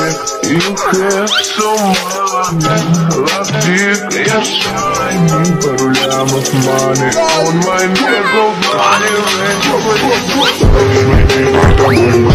You have so much love, я shiny, пару лямов money on my neck, oh money,